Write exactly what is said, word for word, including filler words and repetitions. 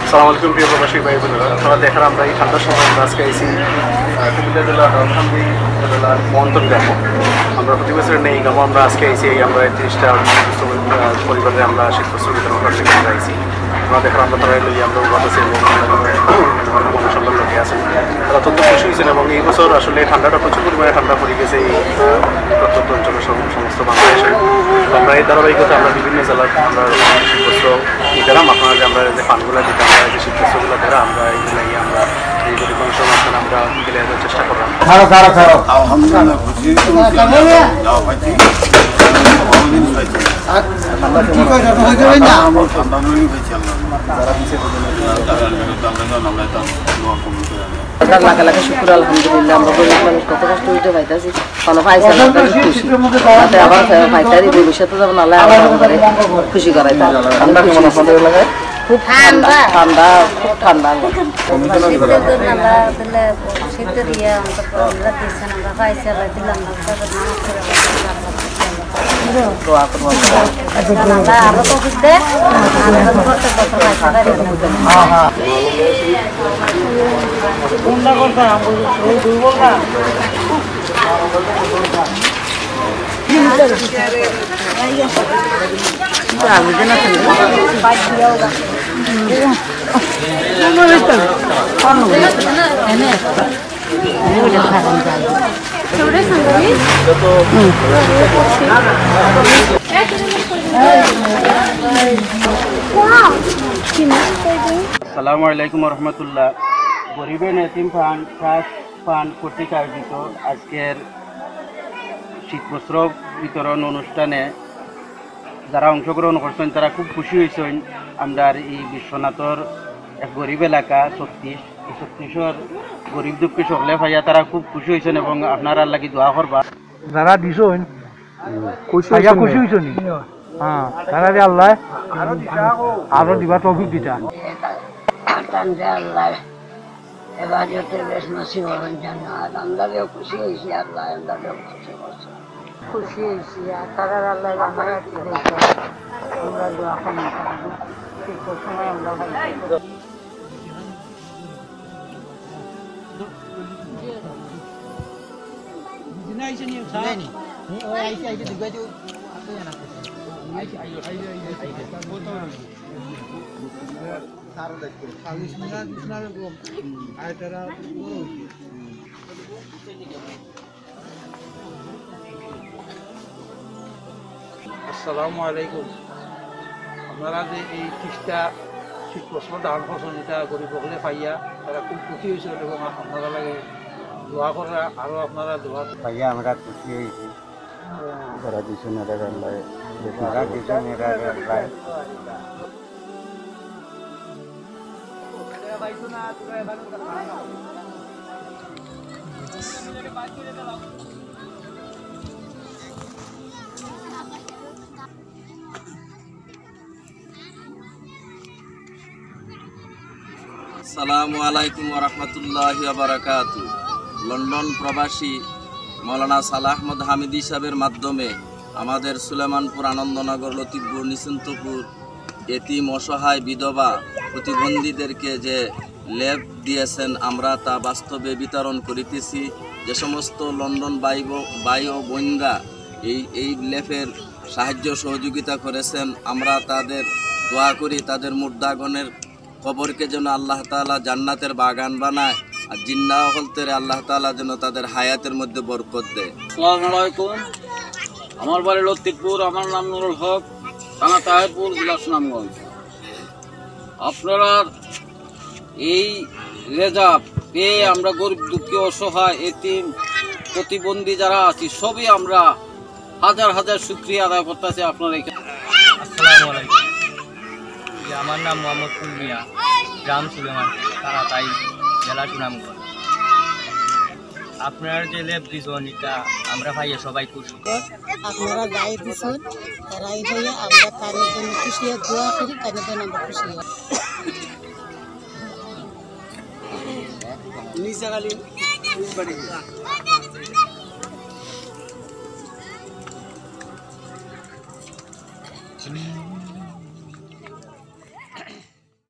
আসসালামু আলাইকুম প্রিয় প্রবাসী ভাই বোনেরা, আপনারা দেখেন আমরা এই ঠান্ডার সময় আমরা আজকে আইসি কুমিল্লা জেলার রাজধানী জেলার মহন্তন গ্রাম। আমরা প্রতি বছরের নেই গ্রাম আমরা আজকে আইসি আমরা তিরিশটা পরিবারে আমরা শীতবস্ত্র বিতরণ করতে আমরা আইসি। আপনারা দেখেন আমরা তারা লই আমরা বাতাসে সন্তান লোকে আছেন, তারা অত্যন্ত খুশি হয়েছেন এবং এই বছর আসলে ঠান্ডাটা প্রচুর পরিমাণে ঠান্ডা পড়ে গেছে এই প্রত্যন্ত অঞ্চলের সমস্ত বাংলাদেশে। আমরা এই ধারাবাহিকতা আমরা বিভিন্ন জেলার আমরা শীতবস্ত্র দিতাম, আপনারা যে আমরা যে ফান্ডগুলো দিতাম আমরা যে শীতবস্ত্রগুলো দ্বারা আমরা এইগুলো আমরা এই গরিব মানুষের মাঝখানে আমরা গেলে চেষ্টা করলাম। লাখা লাখা শুক্র আলহামদুলিল্লাহ, আমরা গরিব মানুষ কত কষ্ট হইতে পাইতেছি, কোনো পাইসা খুশি আবার পাইতারি ভবিষ্যতে যাবেন আল্লাহ খুশি করাই। ঠান্ডা কেমন আপনাদের এলাকায়? খুব ঠান্ডা, ঠান্ডা খুব ঠান্ডা। শীতের ইয়ে আমরা দিচ্ছেন, আমরা পাইসা দিলাম দোয়া করবো আরো তো বুঝতে আসসালামু আলাইকুম রহমতুল্লাহ। গরিবের এতিম ফান্ড ট্রাস্ট ফান্ড কর্তৃক আয়োজিত আজকের শীতবস্ত্র বিতরণ অনুষ্ঠানে যারা অংশগ্রহণ করছেন তারা খুব খুশি হয়েছেন। আমরা এই বিশ্বনাথর এক গরিব এলাকা ছত্রিশ, এই ছত্রিশর গরিব দুঃখী সকলে ভাইয়া তারা খুব খুশি হয়েছেন এবং আপনারা লাগি দোয়া করবা। যারা দিছেন খুশি হয়েছেন, হ্যাঁ তারা আল্লাহ আরো দিবা তৌফিক দিতা। আল্লাহ এবাদতের বেশ নসিব হবেন জান্নাত। আমরাও খুশি হয়েছি, আল্লাহ আমরাও খুশি করছি, খুশি হয়েছি। আর তারা আল্লাহ আমরা কি দেখি আমরা দোয়া করি ঠিক সময় আমরা আসসালামু আলাইকুম। আপনারা যে এই ত্রিশটা শীতবস্ত্র দান করছেন, এটা গরিব সকলে পাইয়া তারা খুব খুশি হয়েছিল এবং আপনারা লাগে দোয়া করা আরো আপনারা দোয়া পাইয়া আমরা খুশি হয়েছি। যারা দিচ্ছেন এরা যারা দিচ্ছেন এরা আসসালামু আলাইকুম ওয়া রাহমাতুল্লাহি ওয়া বারাকাতুহু। লন্ডন প্রবাসী মৌলানা সালাহ আহমদ হামিদি সাহেবের মাধ্যমে আমাদের সুলেমানপুর, আনন্দনগর, লতিফপুর, নিশ্চিন্তপুর এতিম, অসহায়, বিধবা, প্রতিবন্ধীদেরকে যে লেপ দিয়েছেন আমরা তা বাস্তবে বিতরণ করিতেছি। যে সমস্ত লন্ডন ভাই ভাই ও বোনরা এই এই লেপের সাহায্য সহযোগিতা করেছেন, আমরা তাদের দোয়া করি তাদের মুর্দাগণের কবরকে যেন আল্লাহ তাআলা জান্নাতের বাগান বানায়, আর জিন্না হলতেরে আল্লাহ তাআলা যেন তাদের হায়াতের মধ্যে বরকত দেয়। আসসালামু আলাইকুম। আমার বাড়ি লতিফপুর, আমার নাম নুরুল হক, থানা তাহেরপুর, জেলা সুনামগঞ্জ। আপনারা এই রেজা পেয়ে আমরা গরিব দুঃখী, অসহায়, এতিম, প্রতিবন্ধী যারা আছি সবই আমরা হাজার হাজার শুকরিয়া আদায় করতেছি আপনার এখানে। আসসালামু আলাইকুম। আমার নাম মোহাম্মদ কুলমিয়া, গ্রাম সুলেমান, তারা তাই জেলা সুনামগঞ্জ। আপনার যে লেপ দিছেন এটা আমরা ভাইয়া সবাই খুশি। আপনারা গায়ে দিছেন তারাই ভাইয়া আমরা তার জন্য খুশি দোয়া করি, তার জন্য আমরা খুশি হই। নিচে খালি